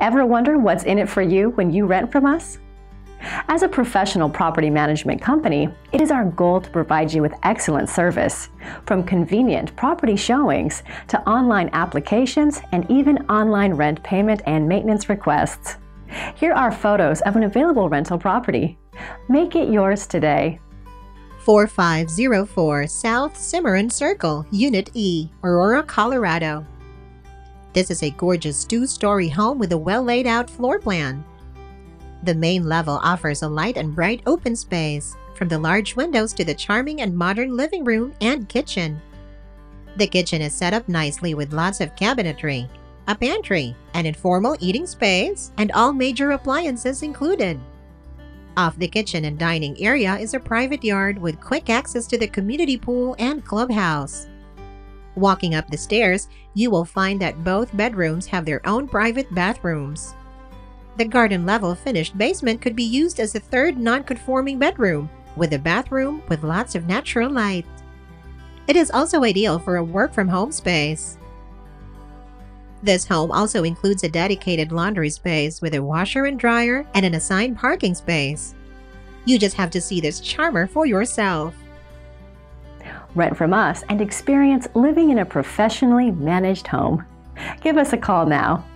Ever wonder what's in it for you when you rent from us? As a professional property management company, it is our goal to provide you with excellent service, from convenient property showings to online applications and even online rent payment and maintenance requests. Here are photos of an available rental property. Make it yours today. 4504 South Cimarron Circle, Unit E, Aurora, Colorado. This is a gorgeous two-story home with a well-laid-out floor plan. The main level offers a light and bright open space, from the large windows to the charming and modern living room and kitchen. The kitchen is set up nicely with lots of cabinetry, a pantry, an informal eating space, and all major appliances included. Off the kitchen and dining area is a private yard with quick access to the community pool and clubhouse. Walking up the stairs, you will find that both bedrooms have their own private bathrooms. The garden-level finished basement could be used as a third non-conforming bedroom, with a bathroom with lots of natural light. It is also ideal for a work-from-home space. This home also includes a dedicated laundry space with a washer and dryer and an assigned parking space. You just have to see this charmer for yourself. Rent from us and experience living in a professionally managed home. Give us a call now.